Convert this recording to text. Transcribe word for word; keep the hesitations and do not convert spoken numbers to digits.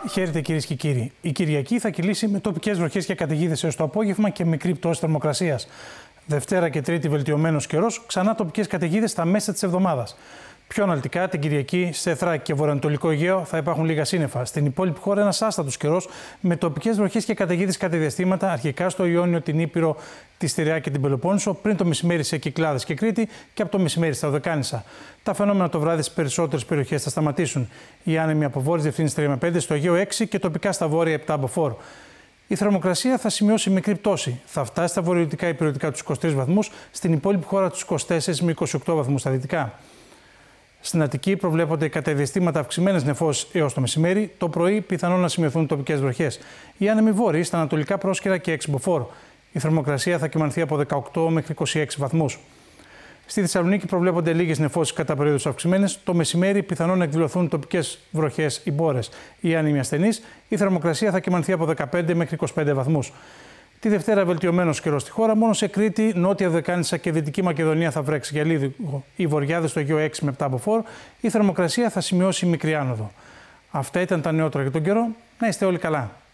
Χαίρετε κυρίες και κύριοι. Η Κυριακή θα κυλήσει με τοπικές βροχές και καταιγίδες έως το απόγευμα και μικρή πτώση θερμοκρασίας. Δευτέρα και Τρίτη βελτιωμένος καιρός, ξανά τοπικές καταιγίδες στα μέσα της εβδομάδας. Πιο αναλυτικά, την Κυριακή σε Θράκη και Βορειοανατολικό Αιγαίο θα υπάρχουν λίγα σύννεφα. Στην υπόλοιπη χώρα ένας άστατος καιρός με τοπικές βροχές και καταιγίδες κατά διαστήματα, αρχικά στο Ιόνιο, την Ήπειρο, τη Στειραιά και την Πελοπόννησο, πριν το μεσημέρι σε Κυκλάδες και Κρήτη και από το μεσημέρι στα Οδεκάνησα. Τα φαινόμενα το βράδυ στις περισσότερες περιοχές θα σταματήσουν. Η άνεμη από βόρειες διευθύνσεις τρία με πέντε, στο Αιγαίο έξι και τοπικά στα βόρεια επτά από φόρ. Η θερμοκρασία θα σημειώσει μικρή πτώση. Θα φτάσει στα βορειοδυτικά υπηρετικά τους είκοσι τρεις βαθμούς, στην υπόλοιπη χώρα τους είκοσι τέσσερις με είκοσι οκτώ βαθμούς στα δυτικά. Στην Αττική προβλέπονται κατά διαστήματα αυξημένες νεφώσεις έως το μεσημέρι. Το πρωί πιθανόν να σημειωθούν τοπικές βροχές. Οι άνεμοι βόρειοι στα ανατολικά πρόσκαιρα και έξι μποφόρ. Η θερμοκρασία θα κυμανθεί από δεκαοκτώ μέχρι είκοσι έξι βαθμούς. Στη Θεσσαλονίκη προβλέπονται λίγες νεφώσεις κατά περίοδους αυξημένες. Το μεσημέρι πιθανόν να εκδηλωθούν τοπικές βροχές ή μπόρες. Οι άνεμοι ασθενείς. Η θερμοκρασία θα κυμανθεί από δεκαπέντε μέχρι είκοσι πέντε βαθμούς. Τη Δευτέρα βελτιωμένος καιρός στη χώρα, μόνο σε Κρήτη, Νότια Οδεκάνησα και Δυτική Μακεδονία θα βρέξει για λίγο. Οι Βορειάδες στο Αιγαίο έξι με επτά από φόρ, η θερμοκρασία θα σημειώσει μικρή άνοδο. Αυτά ήταν τα νεότερα για τον καιρό. Να είστε όλοι καλά.